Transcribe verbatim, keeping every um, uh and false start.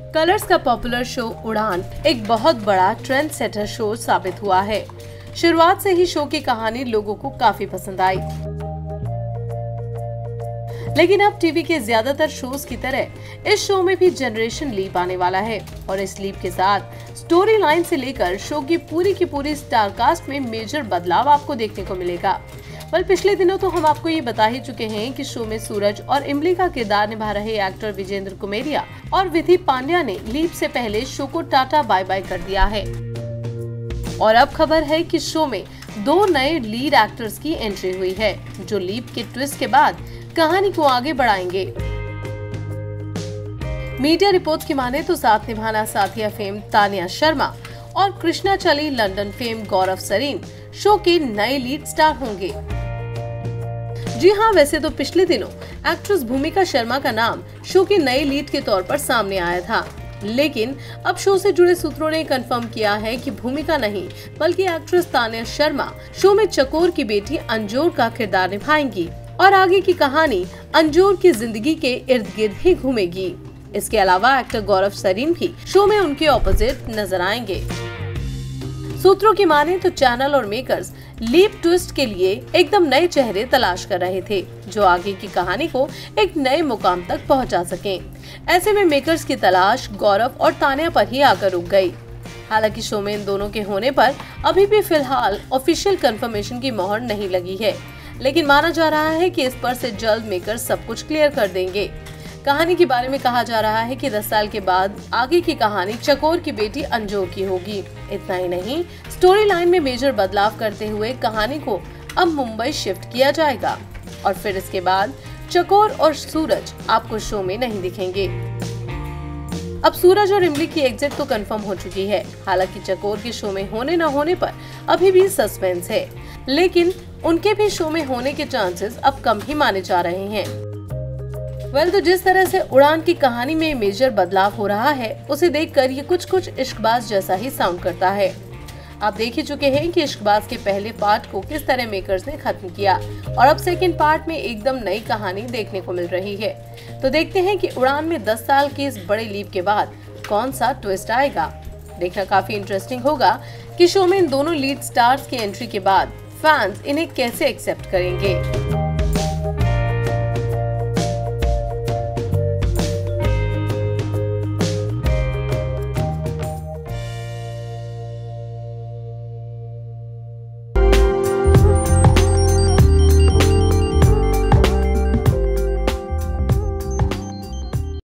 Colours का popular show उड़ान एक बहुत बड़ा ट्रेंड सेटर शो साबित हुआ है। शुरुआत से ही शो की कहानी लोगों को काफी पसंद आई, लेकिन अब टीवी के ज्यादातर शोज की तरह इस शो में भी जनरेशन लीप आने वाला है और इस लीप के साथ स्टोरी लाइन से लेकर शो की पूरी की पूरी स्टार कास्ट में मेजर बदलाव आपको देखने को मिलेगा। पर पिछले दिनों तो हम आपको ये बता ही चुके हैं कि शो में सूरज और इमली का किरदार निभा रहे एक्टर विजेंद्र कुमेरिया और विधि पांड्या ने लीप से पहले शो को टाटा बाय बाय कर दिया है। और अब खबर है कि शो में दो नए लीड एक्टर्स की एंट्री हुई है, जो लीप के ट्विस्ट के बाद कहानी को आगे बढ़ाएंगे। मीडिया रिपोर्ट्स की माने तो साथ निभाना साथिया फेम तानिया शर्मा और कृष्णा चली London fame Gaurav Sareen show के नए लीड स्टार होंगे। जी हाँ, वैसे तो पिछले दिनों एक्ट्रेस भूमिका शर्मा का नाम शो के नए लीड के तौर पर सामने आया था, लेकिन अब शो से जुड़े सूत्रों ने कंफर्म किया है कि भूमिका नहीं बल्कि एक्ट्रेस तानिया शर्मा शो में चकोर की बेटी अंजोर का किरदार निभाएंगी और आगे की कहानी अंजोर की जिंदगी के इर्द गिर्द ही घूमेगी। इसके अलावा एक्टर गौरव सरीन भी शो में उनके ऑपोजिट नजर आएंगे। सूत्रों की माने तो चैनल और मेकर्स लीप ट्विस्ट के लिए एकदम नए चेहरे तलाश कर रहे थे, जो आगे की कहानी को एक नए मुकाम तक पहुंचा सकें। ऐसे में मेकर्स की तलाश गौरव और तानिया पर ही आकर रुक गई। हालांकि शो में इन दोनों के होने पर अभी भी फिलहाल ऑफिशियल कंफर्मेशन की मोहर नहीं लगी है, लेकिन माना जा रहा है कि इस पर से जल्द मेकर्स सब कुछ क्लियर कर देंगे। कहानी के बारे में कहा जा रहा है कि दस साल के बाद आगे की कहानी चकोर की बेटी अंजोर की होगी। इतना ही नहीं, स्टोरी लाइन में मेजर बदलाव करते हुए कहानी को अब मुंबई शिफ्ट किया जाएगा और फिर इसके बाद चकोर और सूरज आपको शो में नहीं दिखेंगे। अब सूरज और इमली की एग्जिट तो कंफर्म हो चुकी है। हालांकि चकोर के शो में होने न होने पर अभी भी सस्पेंस है, लेकिन उनके भी शो में होने के चांसेस अब कम ही माने जा रहे हैं। वेल तो जिस तरह से उड़ान की कहानी में मेजर बदलाव हो रहा है, उसे देखकर ये कुछ कुछ इश्कबाज जैसा ही साउंड करता है। आप देख ही चुके हैं कि इश्कबाज के पहले पार्ट को किस तरह मेकर्स ने खत्म किया और अब सेकंड पार्ट में एकदम नई कहानी देखने को मिल रही है। तो देखते हैं कि उड़ान में दस साल के इस बड़े लीप के बाद कौन सा ट्विस्ट आएगा। देखना काफी इंटरेस्टिंग होगा कि शो में इन दोनों लीड स्टार्स की एंट्री के बाद फैंस इन्हें कैसे एक्सेप्ट करेंगे।